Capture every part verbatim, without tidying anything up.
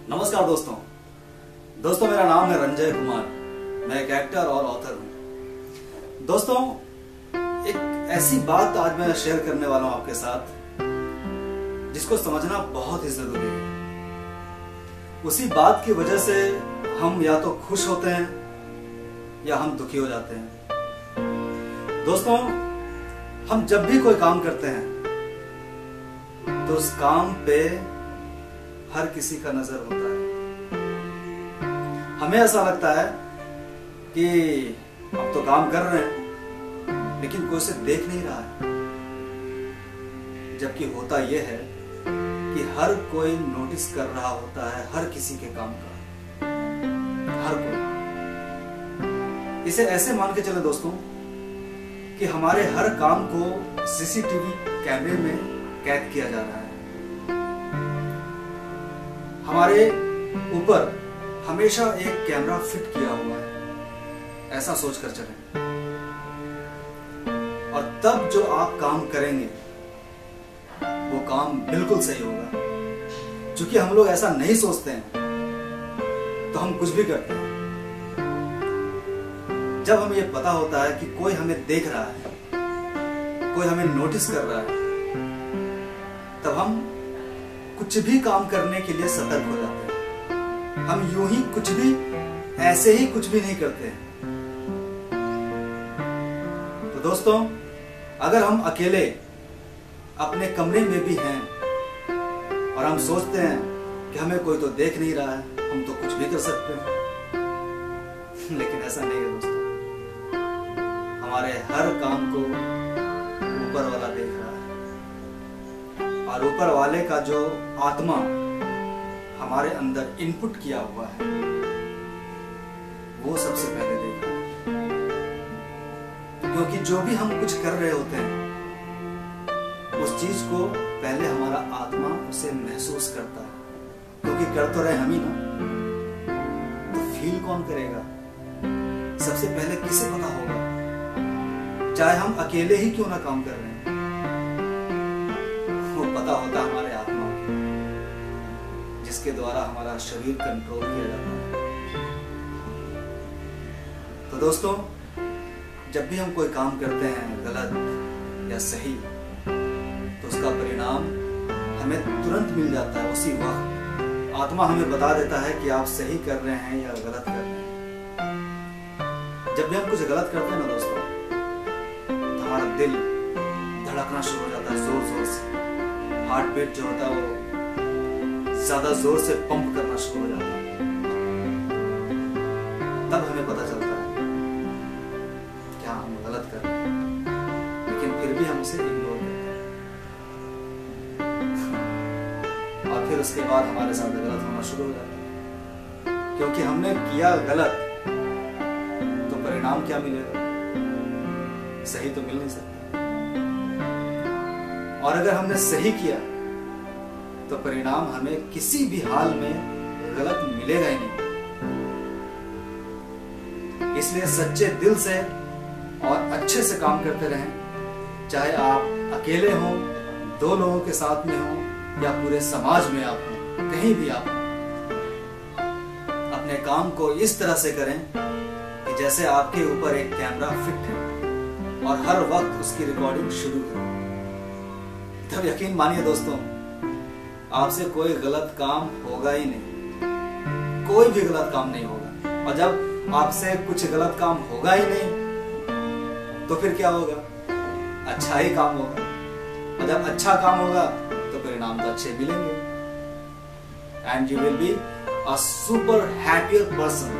नमस्कार दोस्तों दोस्तों मेरा नाम है रंजय कुमार। मैं एक एक्टर और ऑथर हूं। दोस्तों एक ऐसी बात आज मैं शेयर करने वाला हूं आपके साथ जिसको समझना बहुत ही जरूरी है। उसी बात की वजह से हम या तो खुश होते हैं या हम दुखी हो जाते हैं। दोस्तों हम जब भी कोई काम करते हैं तो उस काम पे हर किसी का नजर होता है। हमें ऐसा लगता है कि हम तो काम कर रहे हैं लेकिन कोई उसे देख नहीं रहा है, जबकि होता यह है कि हर कोई नोटिस कर रहा होता है हर किसी के काम का, हर कोई। इसे ऐसे मान के चले दोस्तों कि हमारे हर काम को सीसीटीवी कैमरे में कैद किया जा रहा है। हमारे ऊपर हमेशा एक कैमरा फिट किया हुआ है, ऐसा सोचकर चलें। और तब जो आप काम करेंगे वो काम बिल्कुल सही होगा। क्योंकि हम लोग ऐसा नहीं सोचते हैं तो हम कुछ भी करते हैं। जब हमें ये पता होता है कि कोई हमें देख रहा है, कोई हमें नोटिस कर रहा है, तब हम कुछ भी काम करने के लिए सतर्क हो जाते हैं। हम यूं ही कुछ भी ऐसे ही कुछ भी नहीं करते हैं। तो दोस्तों अगर हम अकेले अपने कमरे में भी हैं और हम सोचते हैं कि हमें कोई तो देख नहीं रहा है, हम तो कुछ भी कर सकते हैं, लेकिन ऐसा नहीं है दोस्तों। हमारे हर काम को ऊपर वाला देख रहा है और ऊपर वाले का जो आत्मा हमारे अंदर इनपुट किया हुआ है वो सबसे पहले देख रहा है। क्योंकि जो भी हम कुछ कर रहे होते हैं उस चीज को पहले हमारा आत्मा उसे महसूस करता है। क्योंकि कर तो रहे हम ही ना, तो फील कौन करेगा? सबसे पहले किसे पता होगा? चाहे हम अकेले ही क्यों ना काम कर रहे हैं, वो पता होता हमारे आत्मा को, जिसके द्वारा हमारा शरीर कंट्रोल किया जाता है। तो दोस्तों जब भी हम कोई काम करते हैं गलत या सही, तो उसका परिणाम हमें तुरंत मिल जाता है। उसी वक्त आत्मा हमें बता देता है कि आप सही कर रहे हैं या गलत कर रहे हैं। जब भी हम कुछ गलत करते हैं ना दोस्तों, तो हमारा दिल धड़कना शुरू हो जाता है जोर जोर से। हार्ट बीट जो होता है वो ज्यादा जोर से पंप करना शुरू हो जाता है। तब हमें पता चलता है क्या हम गलत कर रहे हैं, लेकिन फिर भी हम उसे इग्नोर करते हैं। और फिर उसके बाद हमारे साथ गलत होना शुरू हो जाता है। क्योंकि हमने किया गलत तो परिणाम क्या मिलेगा? सही तो मिल नहीं सकता। और अगर हमने सही किया तो परिणाम हमें किसी भी हाल में गलत मिलेगा ही नहीं। इसलिए सच्चे दिल से और अच्छे से काम करते रहें। चाहे आप अकेले हों, दो लोगों के साथ में हों या पूरे समाज में आप हों, कहीं भी आप हों, अपने काम को इस तरह से करें कि जैसे आपके ऊपर एक कैमरा फिट है और हर वक्त उसकी रिकॉर्डिंग शुरू है। तब यकीन मानिए दोस्तों, आपसे कोई गलत काम होगा ही नहीं। कोई भी गलत काम नहीं होगा। और जब आपसे कुछ गलत काम होगा ही नहीं तो फिर क्या होगा? अच्छा ही काम होगा। और जब अच्छा काम होगा तो परिणाम तो अच्छे मिलेंगे। And you will be a super happier person.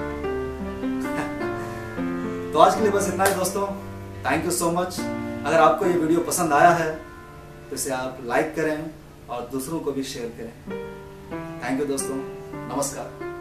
तो आज के लिए बस इतना ही दोस्तों। Thank you so much. अगर आपको ये वीडियो पसंद आया है तो इसे आप लाइक करें और दूसरों को भी शेयर करें। थैंक यू दोस्तों। नमस्कार।